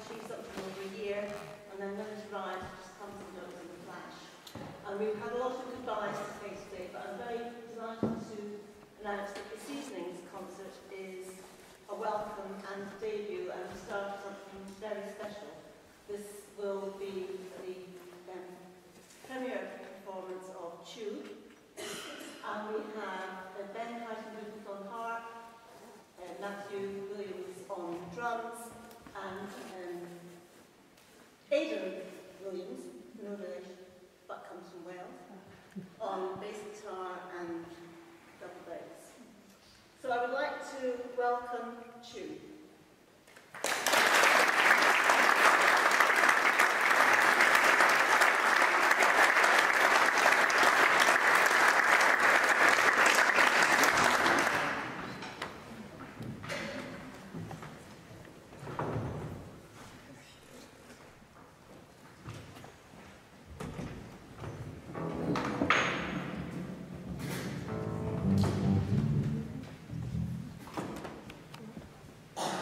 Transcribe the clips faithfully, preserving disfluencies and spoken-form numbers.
achieve something over a year, and then when it arrives, it just comes and goes in a flash. And we've had a lot of goodbyes to say today, but I'm very delighted to announce that this evening's concert is a welcome and debut and the start of something very special. This will be the um, premiere performance of Tube, and we have uh, Ben Crichton on harp, uh, Matthew Williams on drums, and um, Aidan Williams, no relation, but comes from Wales, on bass guitar and double bass. So I would like to welcome Tube. Thank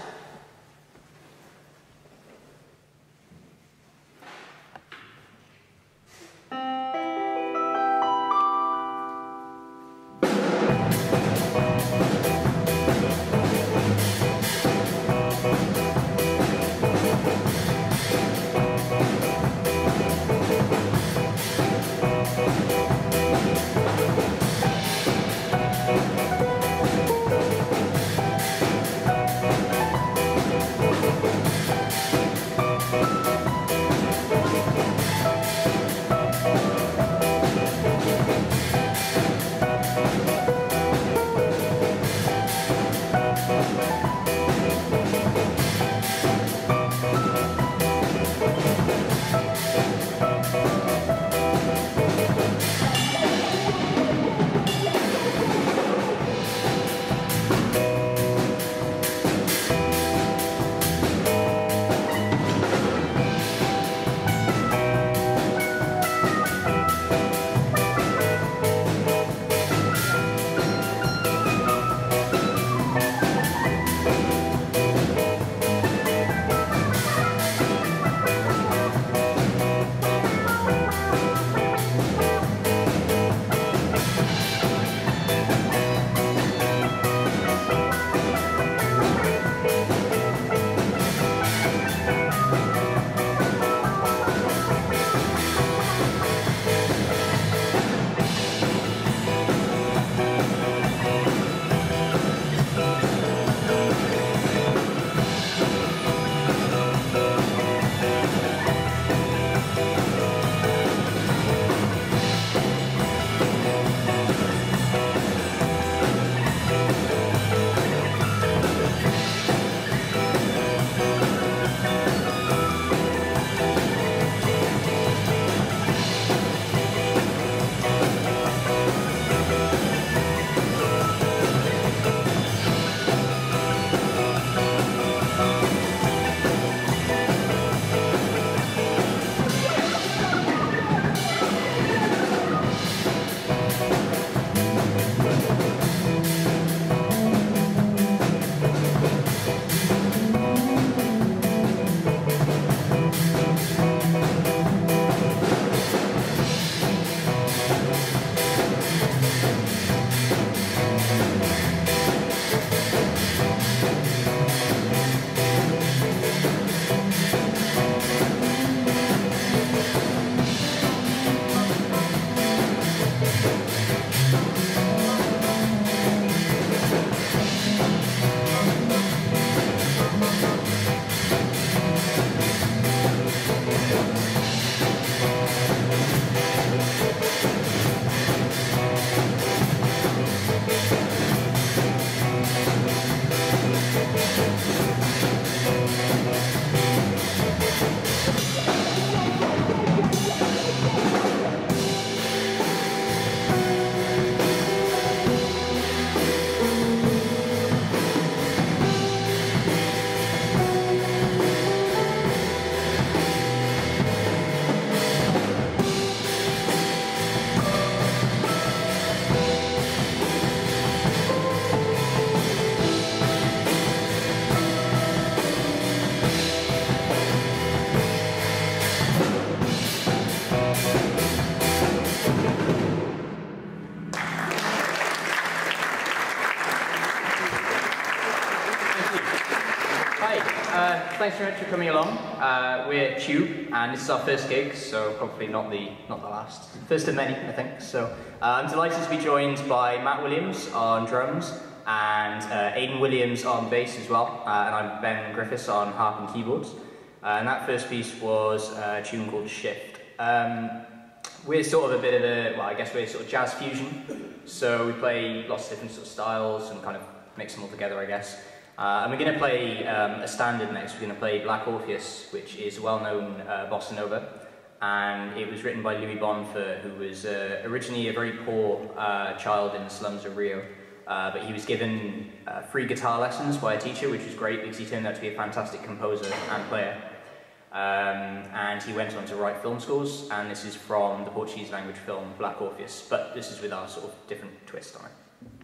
thanks very much for coming along. Uh, we're Tube, and this is our first gig, so probably not the not the last. First of many, I think. So uh, I'm delighted to be joined by Matt Williams on drums, and uh, Aidan Williams on bass as well, uh, and I'm Ben Griffiths on harp and keyboards. Uh, and that first piece was a tune called Shift. Um, we're sort of a bit of a, well, I guess we're sort of jazz fusion, so we play lots of different sort of styles and kind of mix them all together, I guess. Uh, and we're going to play um, a standard next. We're going to play Black Orpheus, which is a well-known uh, bossa nova, and it was written by Louis Bonfer, who was uh, originally a very poor uh, child in the slums of Rio, uh, but he was given uh, free guitar lessons by a teacher, which was great because he turned out to be a fantastic composer and player. Um, and he went on to write film scores, and this is from the Portuguese language film Black Orpheus, but this is with our sort of different twist on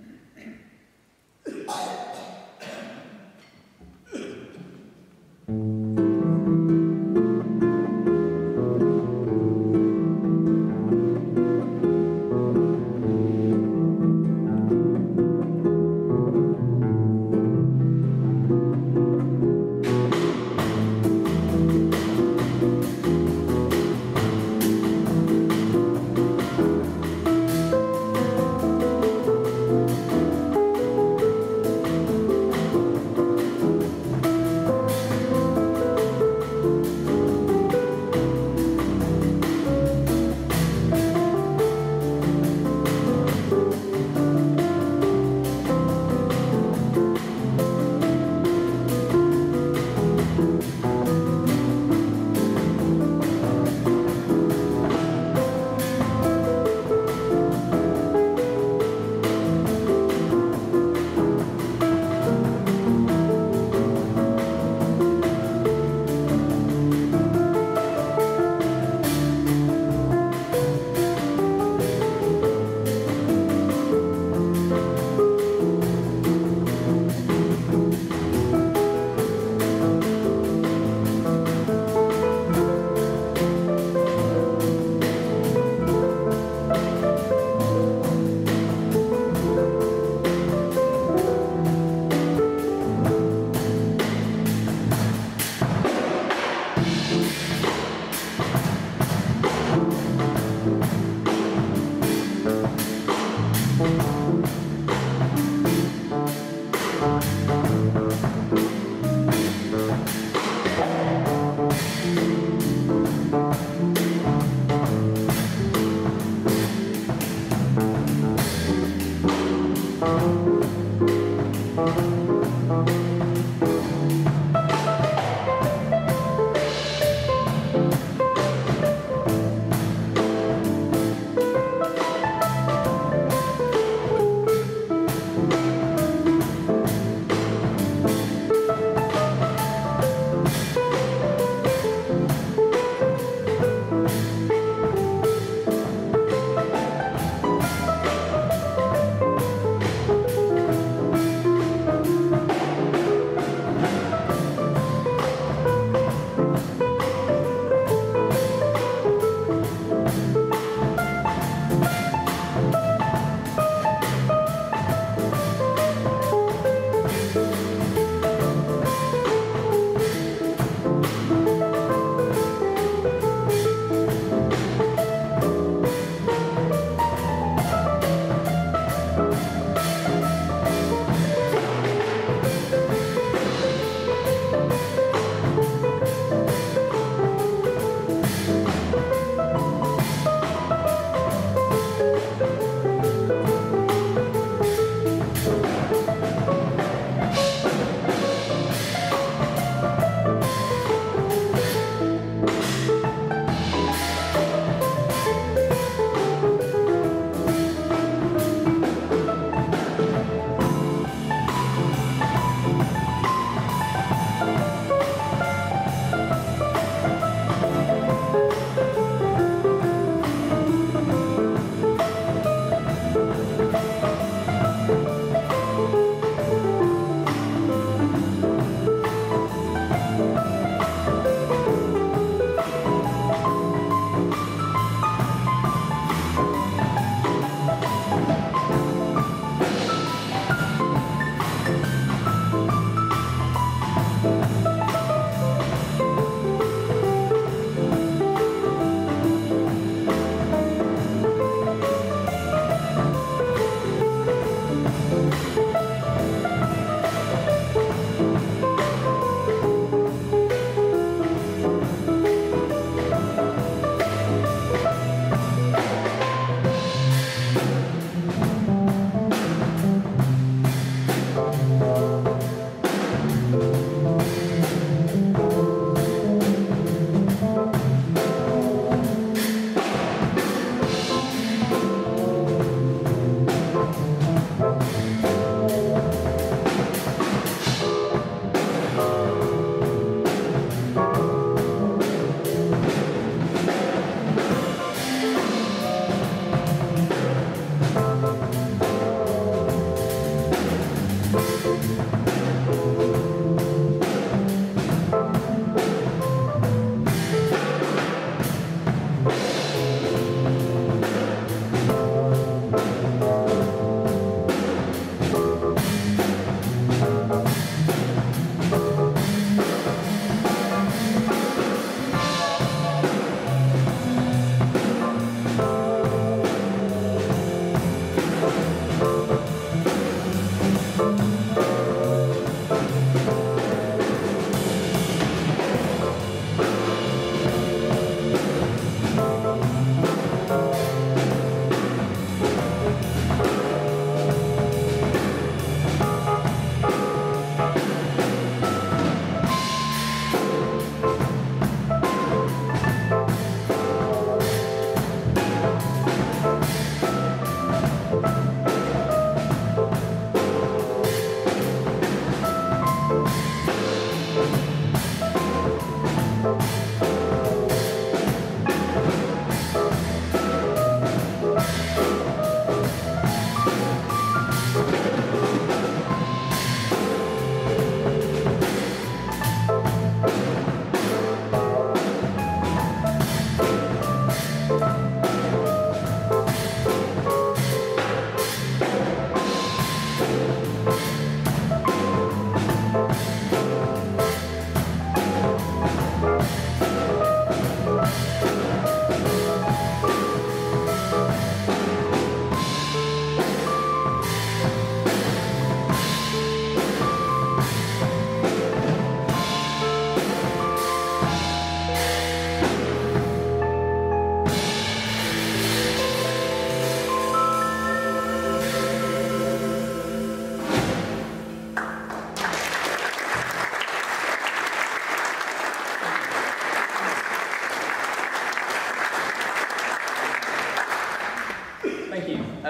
it. Thank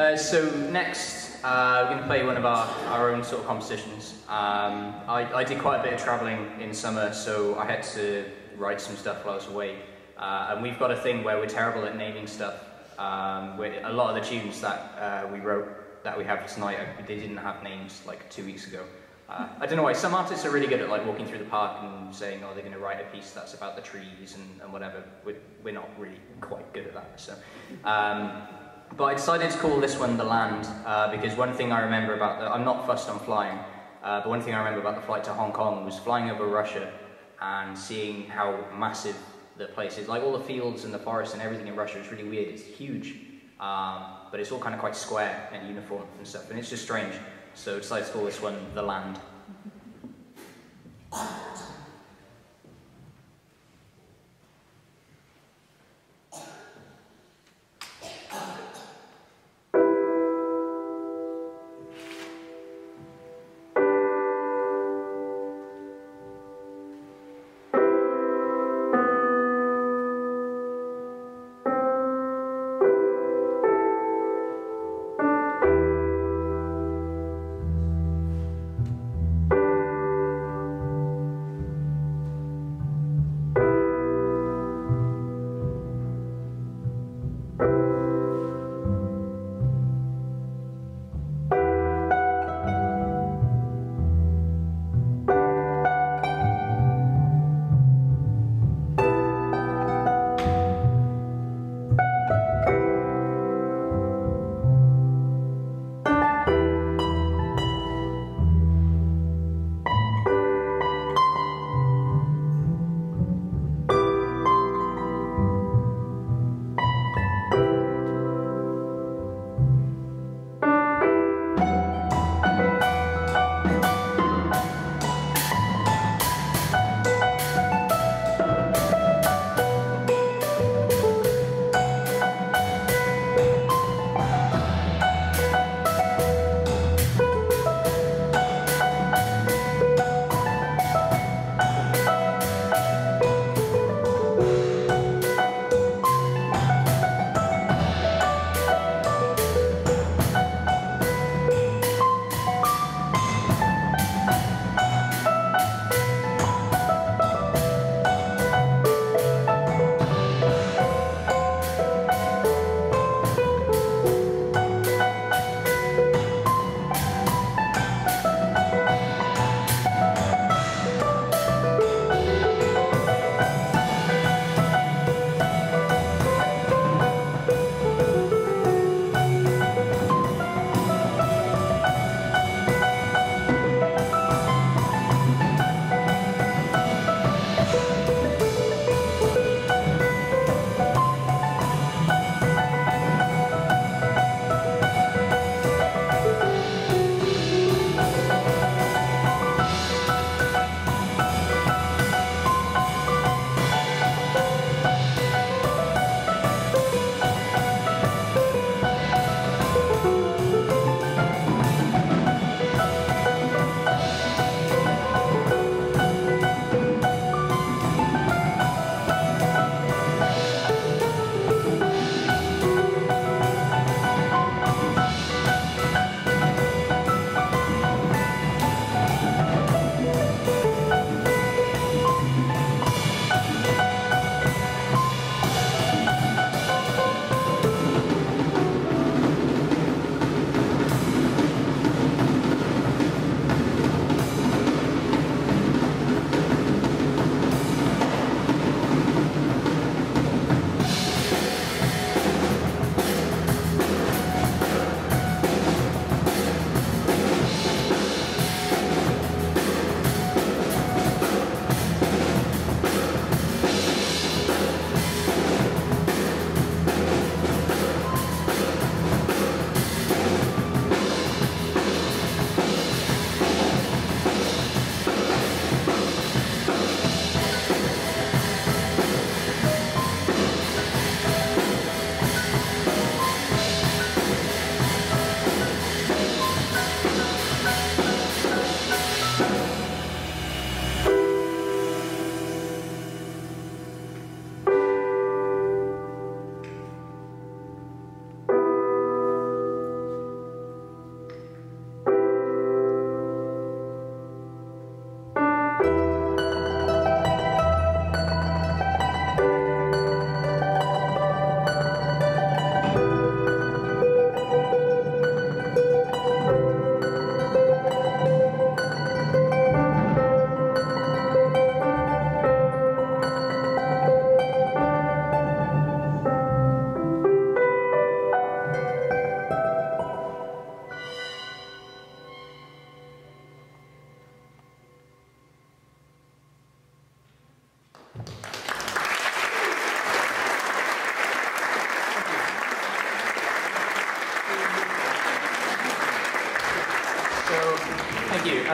Uh, so next, uh, we're going to play one of our, our own sort of compositions. Um, I, I did quite a bit of travelling in summer, so I had to write some stuff while I was away. Uh, and we've got a thing where we're terrible at naming stuff. Um, where a lot of the tunes that uh, we wrote, that we have tonight, they didn't have names like two weeks ago. Uh, I don't know why. Some artists are really good at like walking through the park and saying, oh, they're going to write a piece that's about the trees and, and whatever. We're, we're not really quite good at that. So, um, but I decided to call this one The Land uh, because one thing I remember about the, I'm not fussed on flying, uh, but one thing I remember about the flight to Hong Kong was flying over Russia and seeing how massive the place is. Like all the fields and the forests and everything in Russia is really weird. It's huge, um, but it's all kind of quite square and uniform and stuff, and it's just strange. So I decided to call this one The Land.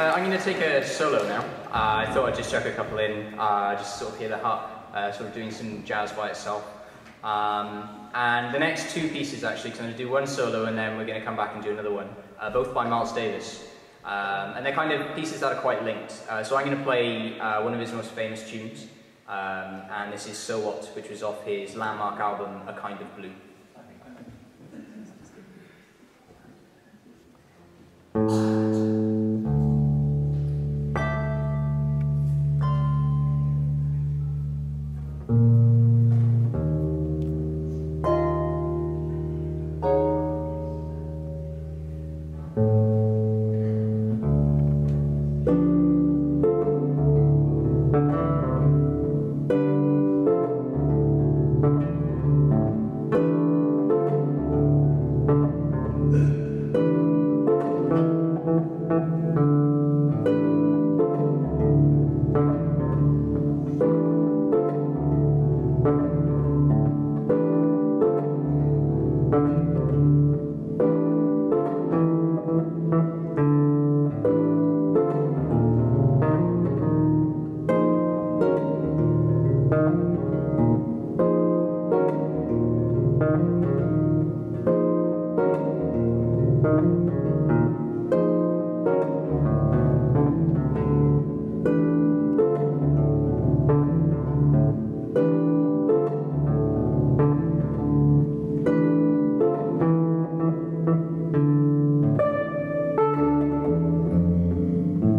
uh, I'm going to take a solo now. Uh, I thought I'd just chuck a couple in, uh, just sort of hear the harp, uh, sort of doing some jazz by itself. Um, and the next two pieces actually, because I'm going to do one solo and then we're going to come back and do another one, uh, both by Miles Davis. Um, and they're kind of pieces that are quite linked. Uh, so I'm going to play uh, one of his most famous tunes, um, and this is So What, which was off his landmark album, A Kind of Blue.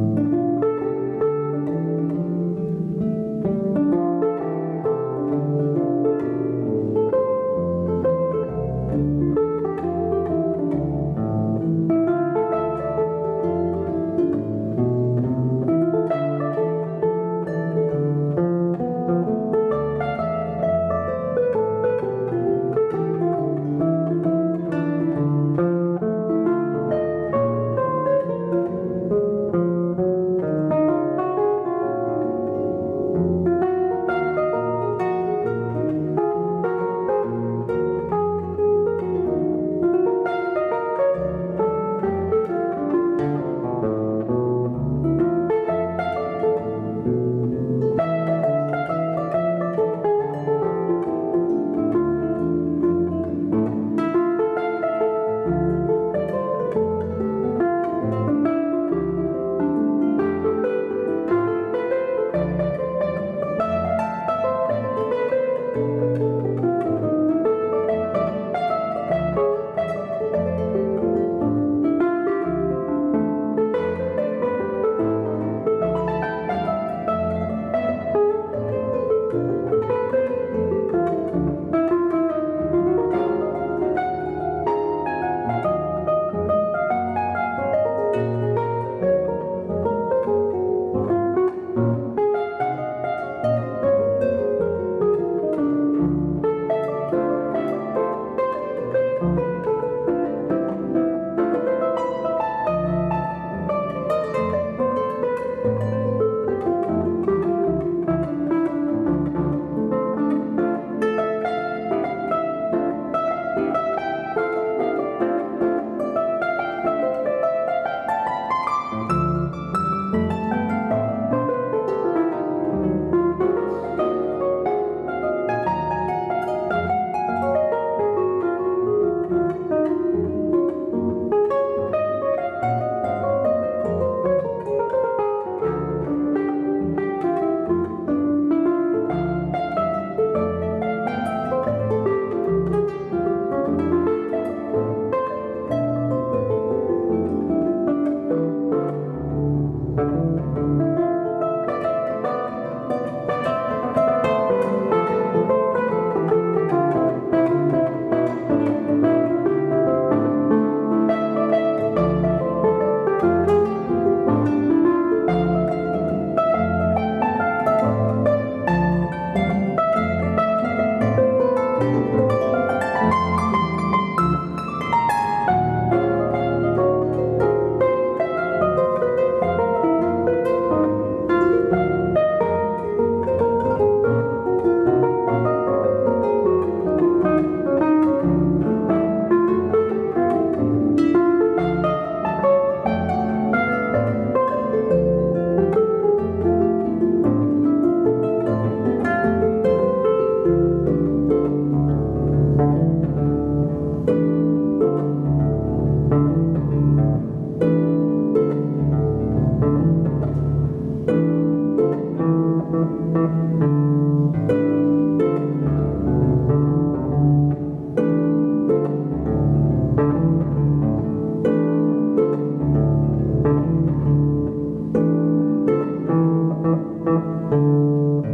Thank you.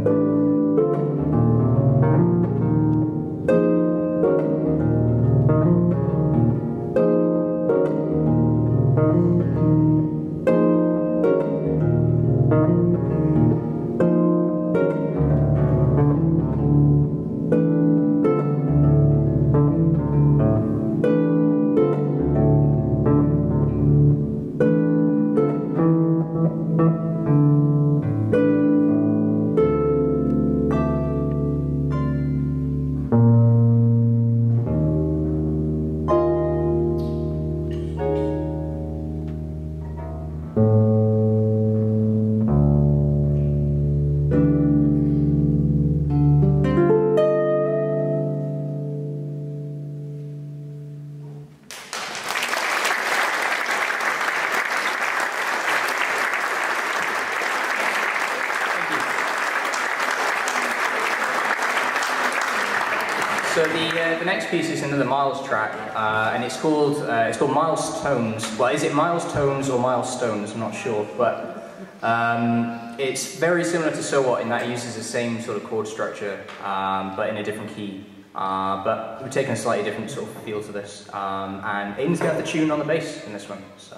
So the uh, the next piece is another Miles track, uh, and it's called uh, it's called Milestones. Well, is it Milestones or Milestones? I'm not sure, but um, it's very similar to So What in that it uses the same sort of chord structure, um, but in a different key. Uh, but we've taken a slightly different sort of feel to this, um, and Aidan's got the tune on the bass in this one. So.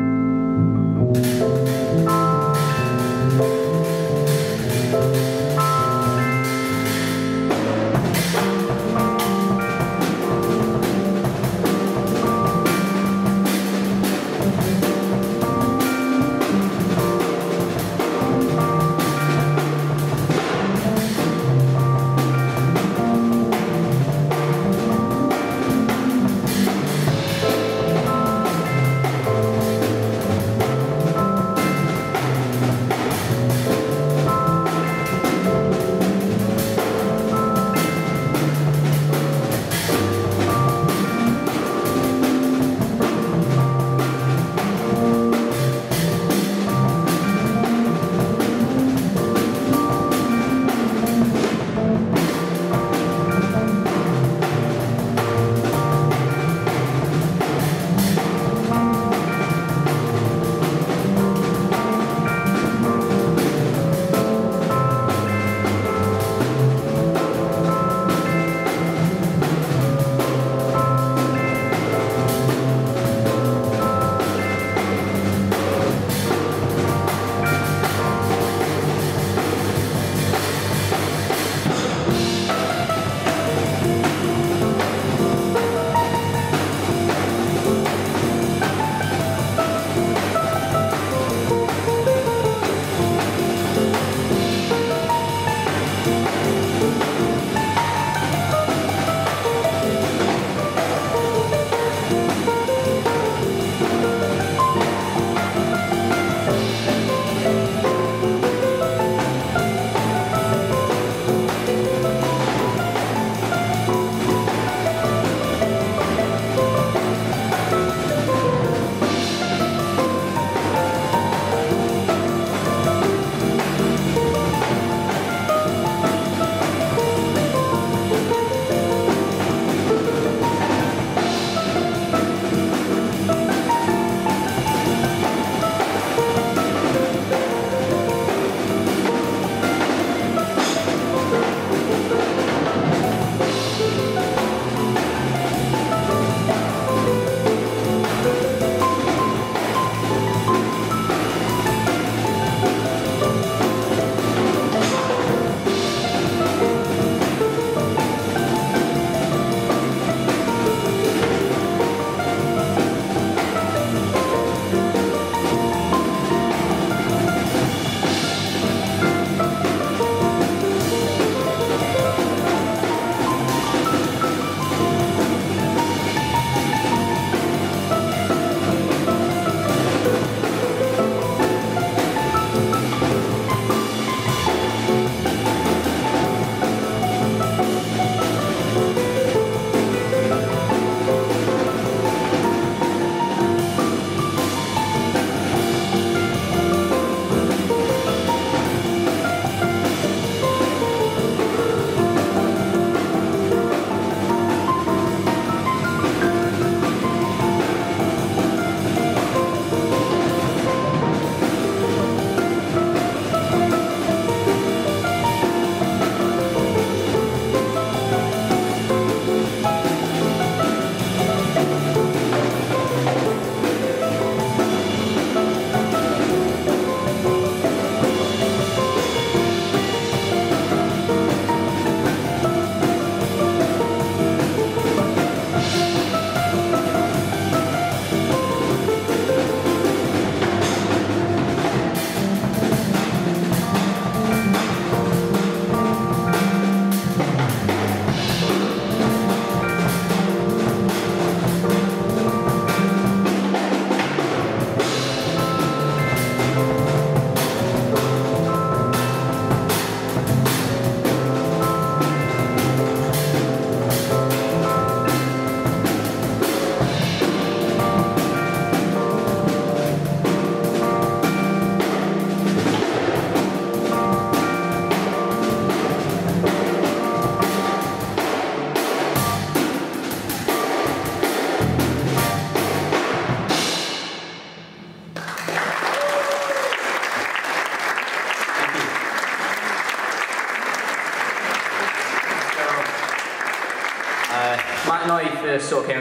Thank you.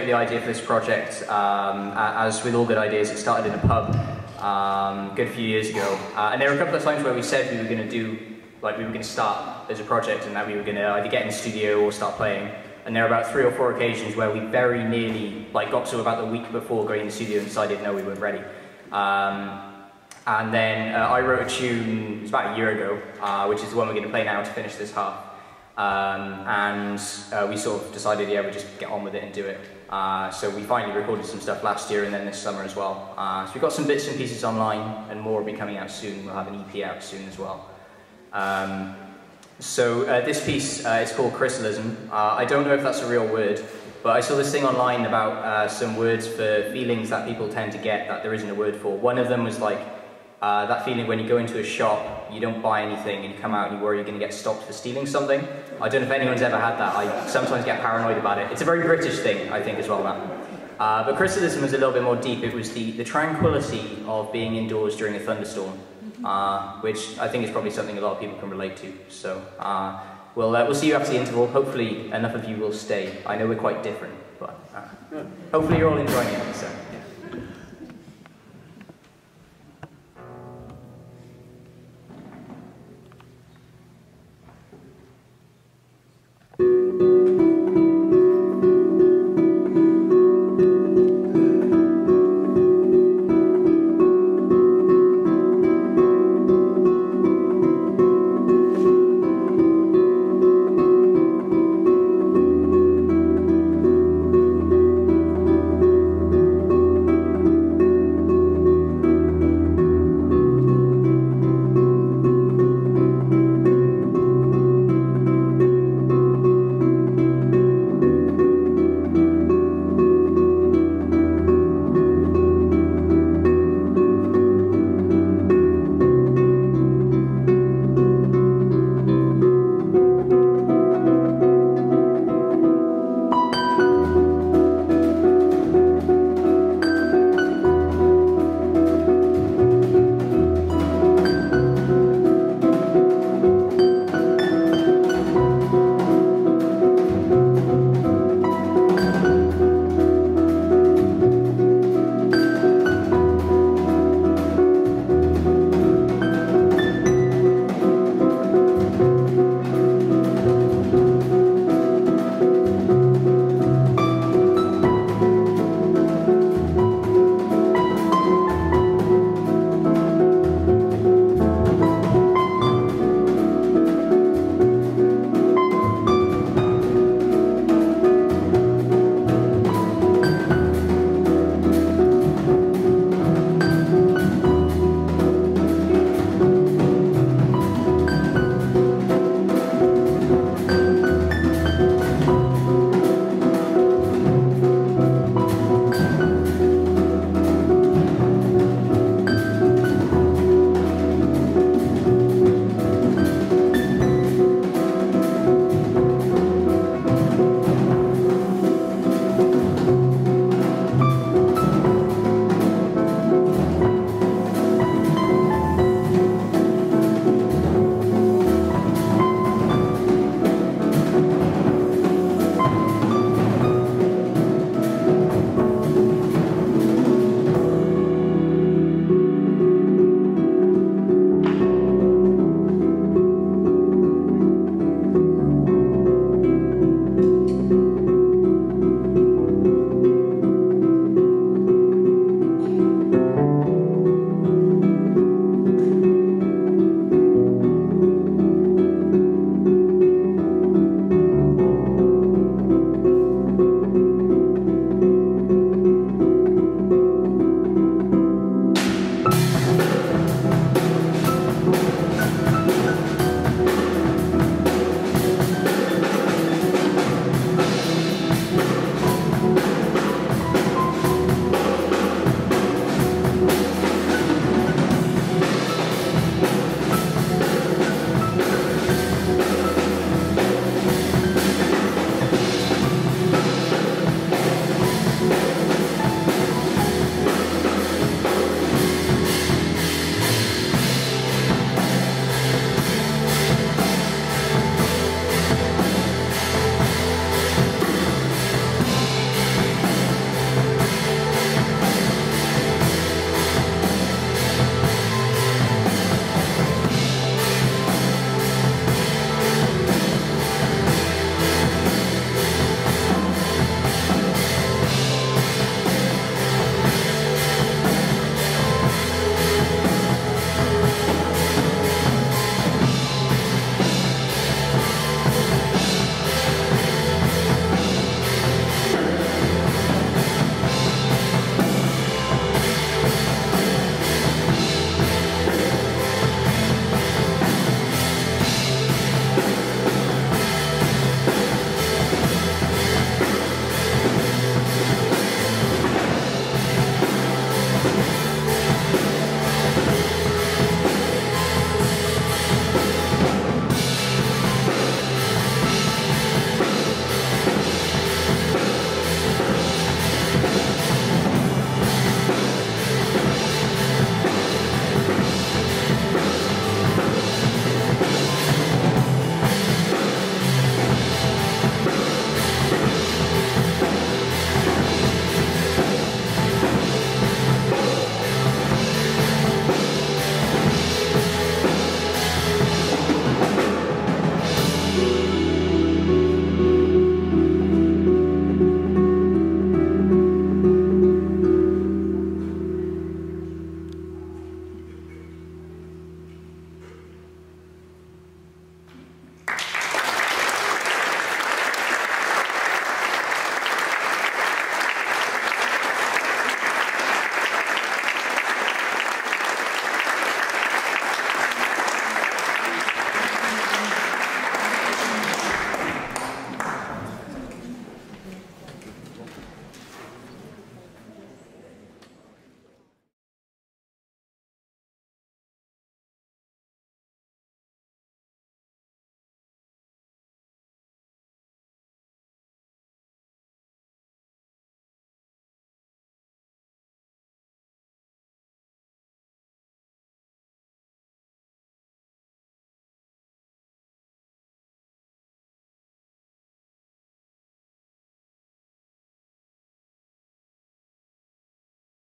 the idea for this project, um, as with all good ideas, it started in a pub um, a good few years ago. Uh, and there were a couple of times where we said we were going to do, like we were going to start as a project and that we were going to either get in the studio or start playing. And there were about three or four occasions where we very nearly like got to about the week before going in the studio and decided no, we weren't ready. Um, and then uh, I wrote a tune, it was about a year ago, uh, which is the one we're going to play now to finish this half. Um, and uh, we sort of decided, yeah, we'll just get on with it and do it. Uh, so we finally recorded some stuff last year and then this summer as well. Uh, so we've got some bits and pieces online and more will be coming out soon. We'll have an E P out soon as well. Um, so uh, this piece uh, is called Chrysalism. Uh, I don't know if that's a real word, but I saw this thing online about uh, some words for feelings that people tend to get that there isn't a word for. One of them was like, Uh, that feeling when you go into a shop, you don't buy anything and you come out and you worry you're going to get stopped for stealing something. I don't know if anyone's ever had that. I sometimes get paranoid about it. It's a very British thing, I think, as well, Matt. Uh, but Chrysalism was a little bit more deep. It was the, the tranquility of being indoors during a thunderstorm, uh, which I think is probably something a lot of people can relate to. So uh, we'll, uh, we'll see you after the interval. Hopefully enough of you will stay. I know we're quite different, but uh, hopefully you're all enjoying it.